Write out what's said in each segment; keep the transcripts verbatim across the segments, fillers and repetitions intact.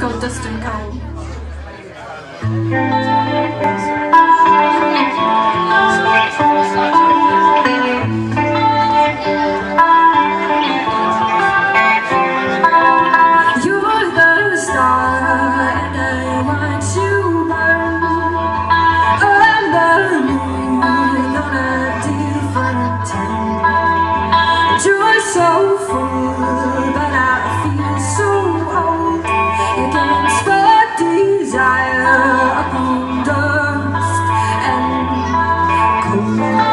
called Dust and Coal. You're the star and I want you burn. I'm the moon on a different time. You're so full, but I feel so old. You can't spot desire upon dust and cold.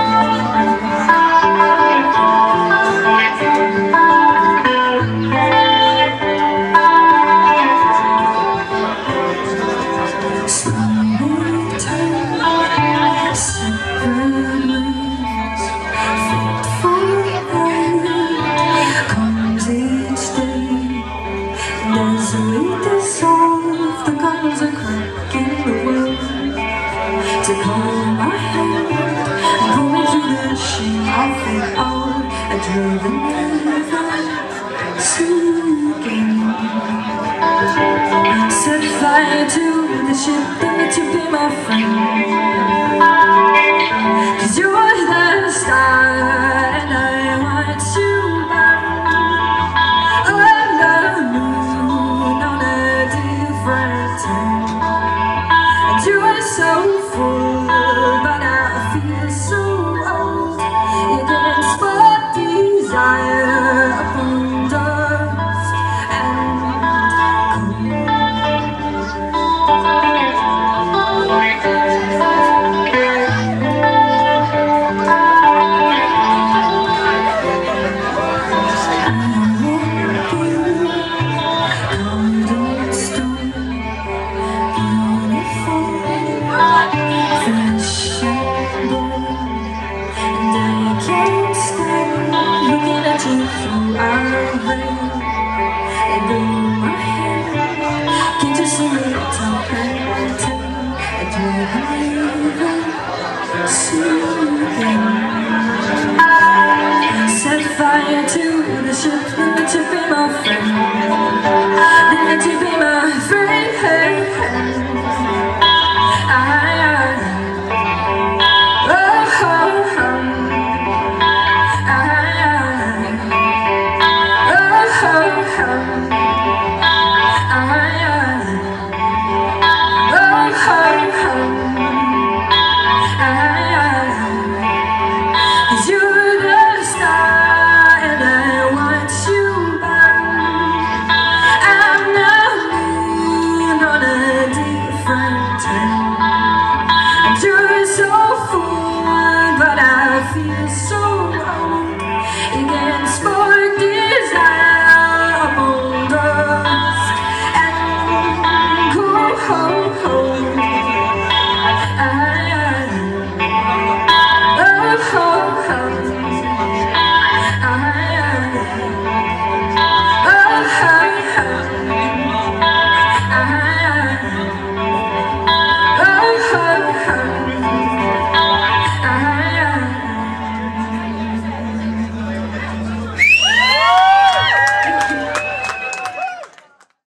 There's a weakness of the guns are cracking the world to hold my hand and pull me through the sheen of it all. I drove never sinking. Set fire to the ship that to be my friend, 'cause you're the star and I want you burn. I'm the moon on a different time, and you are so full, but I feel so old. You can't spot desire upon dust and cold. Through our veil, and in my head, can't you see me talk and tell? I don't even see you. Set fire to the ship, and the